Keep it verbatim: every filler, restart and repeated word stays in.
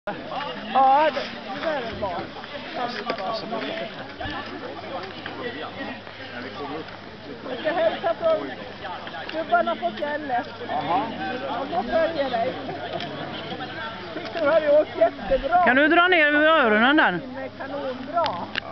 Ja, det är det bra. Jag ska hälsa från gubbarna på fjället. De följer dig. Tyckte du hade åkt jättebra. Kan du dra ner över öronen där? Det är kanonbra.